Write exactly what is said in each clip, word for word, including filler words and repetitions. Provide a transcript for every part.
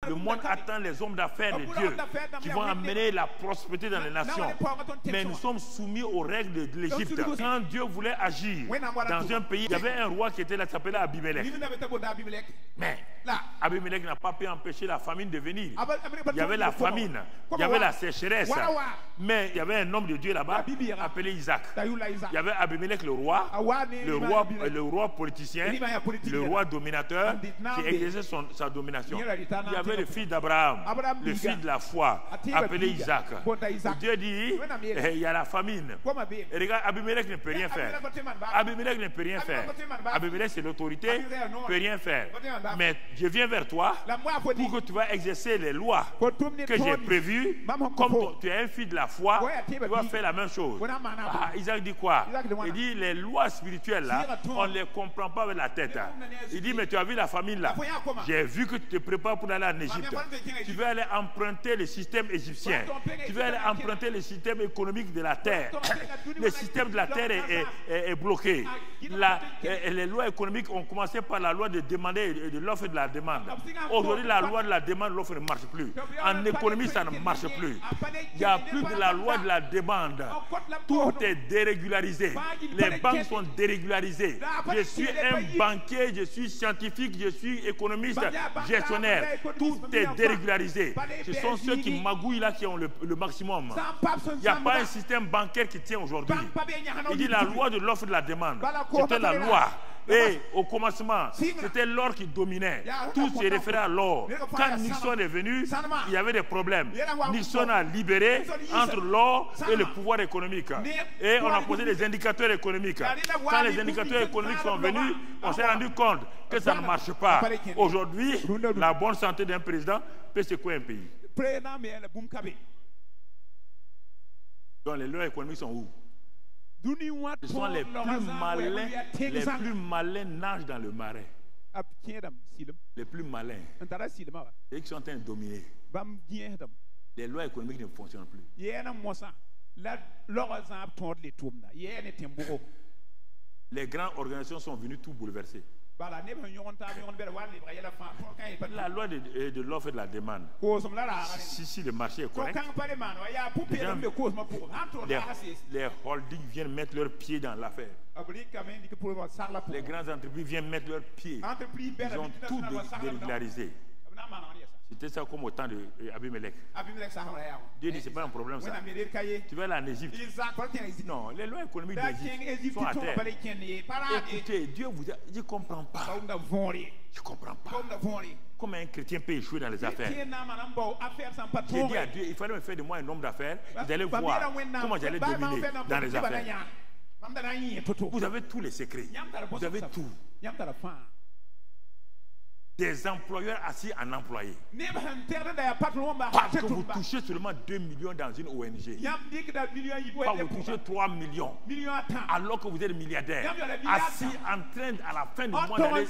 Le monde attend les hommes d'affaires de Dieu qui vont amener la prospérité dans les nations. Mais nous sommes soumis aux règles de l'Égypte. Quand Dieu voulait agir dans un pays, il y avait un roi qui était là, qui s'appelait Abimelech. Mais Abimelech n'a pas pu empêcher la famine de venir. Il y avait la famine, il y avait la sécheresse. Mais il y avait un homme de Dieu là-bas appelé Isaac. Il y avait Abimelech le roi, le roi, le roi politicien, le roi dominateur qui exerçait son, sa domination. Il y avait le fils d'Abraham, le fils de la foi, appelé Isaac. Dieu dit, eh, il y a la famine. Et regarde, Abimelech ne peut rien faire. Abimelech ne peut rien faire. Abimelech c'est l'autorité, ne peut rien faire. Mais je viens vers toi pour que tu vas exercer les lois que j'ai prévues. Comme tu es un fils de la foi, tu vas faire la même chose. Ah, Isaac dit quoi? Il dit les lois spirituelles là, on ne les comprend pas avec la tête. Il dit mais tu as vu la famine là? J'ai vu que tu te prépares pour aller en Égypte. Tu veux aller emprunter le système égyptien. Tu veux aller emprunter le système économique de la terre. Le système de la terre est, est, est, est bloqué. La, les lois économiques ont commencé par la loi de demander et de l'offre et de la demande. Aujourd'hui, la loi de la demande, l'offre ne marche plus. En économie, ça ne marche plus. Il n'y a plus de la loi de la demande. Tout est dérégularisé. Les banques sont dérégularisées. Je suis un banquier, je suis scientifique, je suis économiste, gestionnaire. Tout est dérégularisé. Ce sont ceux qui magouillent là qui ont le, le maximum. Il n'y a pas un système bancaire qui tient aujourd'hui. Il dit la loi de l'offre et de la demande. C'était la loi. Et au commencement, c'était l'or qui dominait. Tout se référait à l'or. Quand Nixon est venu, il y avait des problèmes. Nixon a libéré entre l'or et le pouvoir économique. Et on a posé des indicateurs économiques. Quand les indicateurs économiques sont venus, on s'est rendu compte que ça ne marche pas. Aujourd'hui, la bonne santé d'un président peut secouer un pays. Donc les lois économiques sont où? Ce sont les plus malins, les plus malins nagent dans le marais. Les plus malins, ceux qui sont en train de dominer. Les lois économiques ne fonctionnent plus. Les grandes organisations sont venues tout bouleverser. La loi de, de, de l'offre et de la demande. Si, si le marché est correct, les, gens, les, les holdings viennent mettre leurs pieds dans l'affaire. Les grandes entreprises viennent mettre leurs pieds. Ils ont tout dérégularisé. C'était ça comme au temps d'Abimelech. Dieu dit, ce n'est pas un problème ça. Tu vas aller en Égypte. Non, les lois économiques d'Égypte sont à terre. Écoutez, Dieu vous a... Je ne comprends pas. Je ne comprends pas. Comment un chrétien peut échouer dans les affaires? J'ai dit à Dieu, il fallait me faire de moi un homme d'affaires. Vous allez voir comment j'allais dominer dans les affaires. Vous avez tous les secrets. Vous avez tout. Des employeurs assis en employés. Parce que vous touchez seulement deux millions dans une O N G. Pas vous touchez trois millions. Alors que vous êtes milliardaire. Assis en train à la fin du mois d'aller.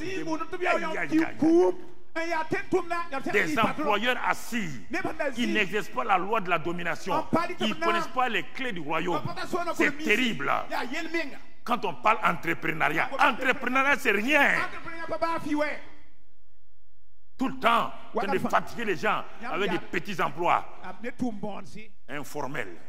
Des employeurs assis. Ils n'exercent pas la loi de la domination. Ils ne connaissent pas les clés du royaume. C'est terrible. Quand on parle entrepreneuriat, entrepreneuriat c'est rien. Tout le temps, en train de fatiguer les gens avec des petits emplois informels.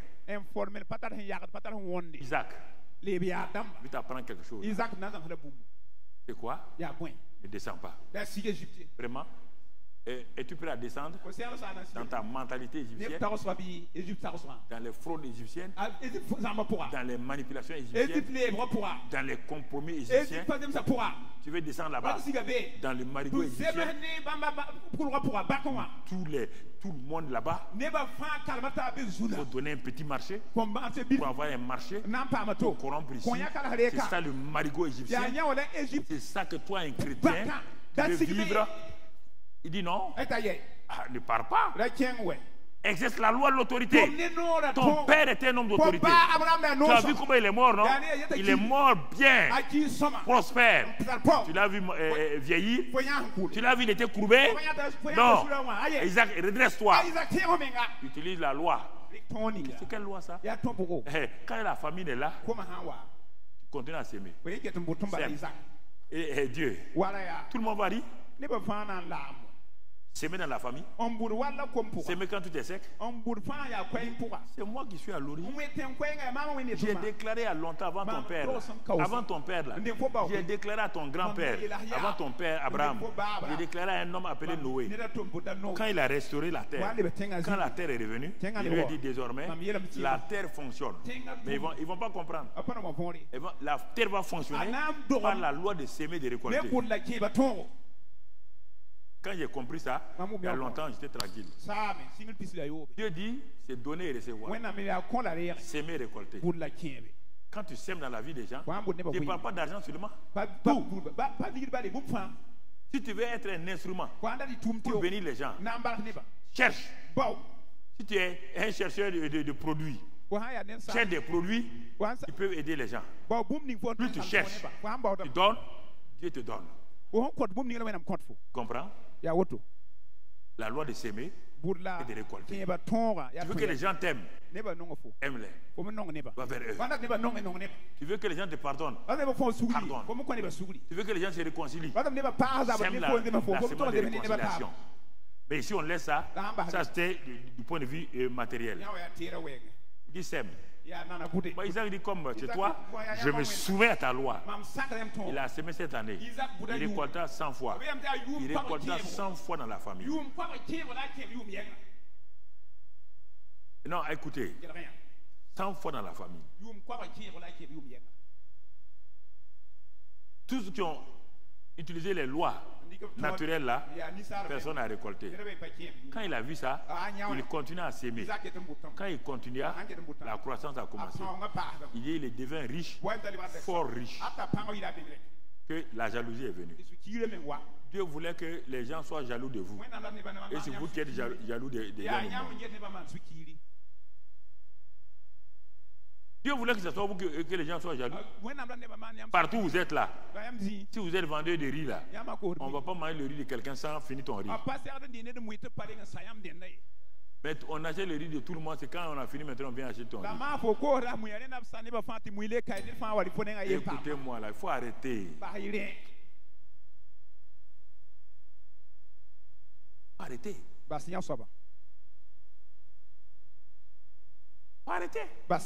Isaac, je vais t'apprendre quelque chose. C'est quoi? Ne descends pas. Vraiment? Et, et tu peux la descendre dans ta mentalité égyptienne, dans les fraudes égyptiennes, dans les manipulations égyptiennes, dans les compromis égyptiens. Tu veux descendre là-bas, dans le marigot égyptien. Tous les, tout le monde là-bas, il faut donner un petit marché pour avoir un marché pour corrompre ici. C'est ça le marigot égyptien. C'est ça que toi, un chrétien, tu veux vivre. Il dit non, ah, ne pars pas. Exerce la loi de l'autorité. Ton père était un homme d'autorité. Tu as vu comment il est mort, non? Il est mort bien, prospère. Tu l'as vu euh, vieillir. Tu l'as vu, il était courbé. Non, Isaac, redresse-toi. Utilise la loi. C'est quelle loi ça? Quand la famine est là, tu continues à s'aimer. Et, et Dieu, tout le monde va dire. S'aimer dans la famille. S'aimer quand tout est sec. C'est moi qui suis à l'origine. J'ai déclaré à longtemps avant ton père. Là. Avant ton père là. J'ai déclaré à ton grand-père. Avant ton père Abraham. J'ai déclaré à un homme appelé Noé. Quand il a restauré la terre. Quand la terre est revenue. Il lui a dit désormais. La terre fonctionne. Mais ils vont, ils vont pas comprendre. Vont, la terre va fonctionner par la loi de s'aimer et de récolter. Quand j'ai compris ça, il y a longtemps, j'étais tranquille. Dieu dit, c'est donner et recevoir. S'aimer et récolter. Quand tu sèmes dans la vie des gens, tu ne parles pas d'argent seulement. Tout. Si tu veux être un instrument pour bénir les gens, cherche. Si tu es un chercheur de, de, de produits, cherche des produits qui peuvent aider les gens. Plus tu cherches, tu donnes, Dieu te donne. Comprends? La loi de s'aimer et de récolter. Tu veux que les gens t'aiment, aime-les. Va vers eux. Tu veux que les gens te pardonnent, pardonne. Tu veux que les gens se réconcilient, sème la, la semence de réconciliation. Mais ici on laisse ça, ça c'était du, du point de vue euh, matériel. Qui sème. Bah, Isaac dit comme chez toi, je me souviens à ta loi. Il a semé cette année. Il récolta cent fois. Il récolta cent fois dans la famille. Non, écoutez, cent fois dans la famille. Tous ceux qui ont utilisé les lois naturelles là, personne n'a récolté. Quand il a vu ça, il continue à s'aimer. Quand il continua, la croissance a commencé. Il, est, il devint riche, fort riche, que la jalousie est venue. Dieu voulait que les gens soient jaloux de vous. Et c'est vous qui êtes jaloux des de, de Dieu voulait que ce soit vous que, que les gens soient jaloux. Partout où vous êtes là. Si vous êtes vendeur de riz là, on ne va pas manger le riz de quelqu'un sans finir ton riz. Mais on achète le riz de tout le monde, c'est quand on a fini maintenant on vient acheter ton riz. Écoutez-moi là, il faut arrêter. Arrêtez. Arrêtez.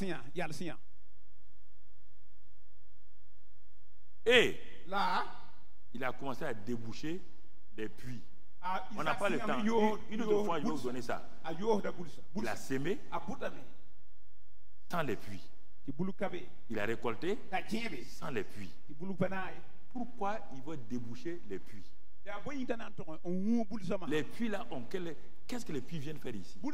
Et là, il a commencé à déboucher des puits. On n'a pas le temps. Une, une autre fois, je vais vous donner ça. Il a sémé sans les puits. Il a récolté sans les puits. Pourquoi il veut déboucher les puits? Les puits là, qu'est-ce que les puits viennent faire ici?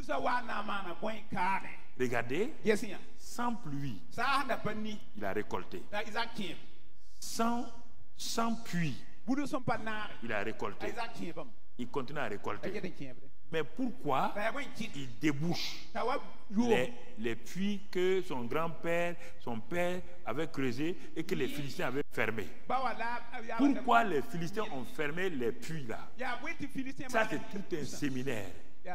Regardez, sans pluie, il a récolté. Sans, sans puits, il a récolté. Il continue à récolter. Mais pourquoi il débouche les, les puits que son grand-père, son père avait creusés et que les Philistins avaient fermés? Pourquoi les Philistins ont fermé les puits là? Ça, c'est tout un séminaire.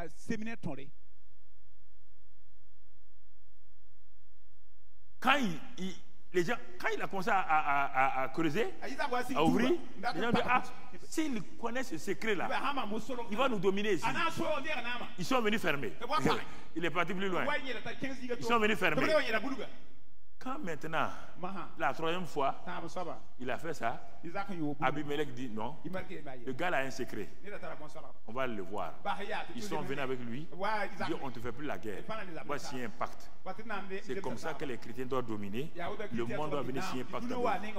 Quand il, il, les gens, quand il a commencé à, à, à, à creuser, à ouvrir, les gens disent, ah, s'il connaît ce secret-là, il va nous dominer ici. Ils sont venus fermer. Il est parti plus loin. Ils sont venus fermer. Quand maintenant, la troisième fois, il a fait ça, Abimelech dit non, le gars a un secret. On va le voir. Ils sont venus avec lui, ils disent on ne te fait plus la guerre. Voici un pacte. C'est comme ça que les chrétiens doivent dominer. Le monde doit venir signer un pacte.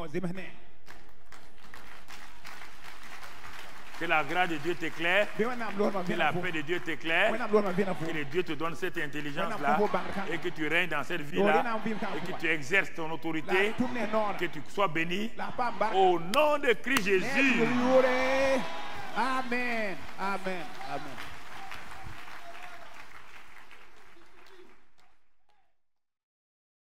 Que la grâce de Dieu t'éclaire, que la paix de Dieu t'éclaire, que le Dieu te donne cette intelligence-là et que tu règnes dans cette vie-là et que tu exerces ton autorité, que tu sois béni au nom de Christ Jésus. Amen. Amen. Amen.